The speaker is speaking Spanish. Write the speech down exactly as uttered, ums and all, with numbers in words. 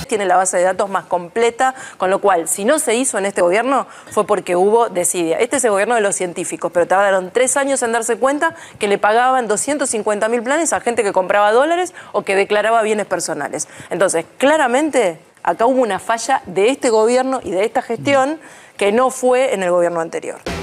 tiene la base de datos más completa, con lo cual, si no se hizo en este gobierno, fue porque hubo desidia. Este es el gobierno de los científicos, pero tardaron tres años en darse cuenta que le pagaban doscientos cincuenta mil planes a gente que compraba dólares o que declaraba bienes personales. Entonces, claramente, acá hubo una falla de este gobierno y de esta gestión que no fue en el gobierno anterior.